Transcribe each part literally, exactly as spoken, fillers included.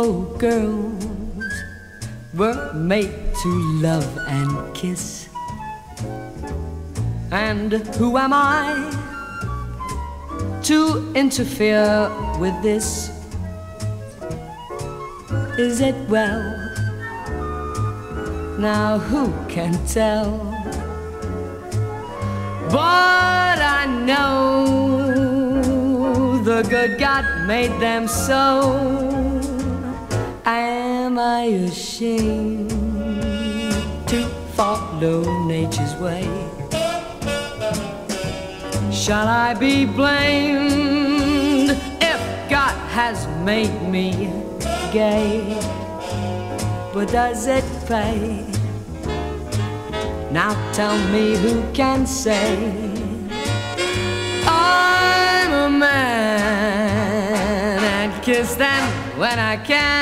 beautiful girls were made to love and kiss. And who am I to interfere with this? Is it well? Now who can tell? But I know the good God made them so. Am I ashamed to follow nature's way? Shall I be blamed if God has made me gay? But does it pay? Now tell me who can say I'm a man and kiss them when I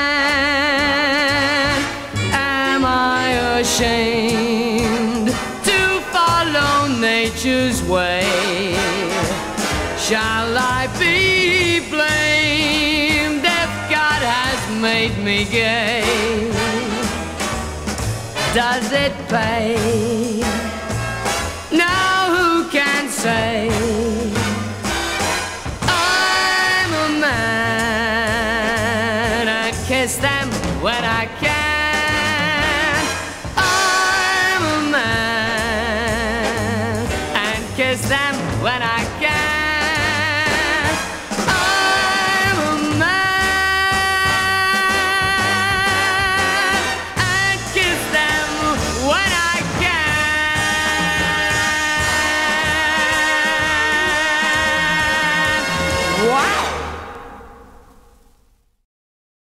can. Am I ashamed to follow nature's way? Shall I be blamed if God has made me gay? Does it pay? Now who can say I'm a man and kiss them when I can? I'm a man and kiss them when I can. I'm a man and kiss them when I can. Wow!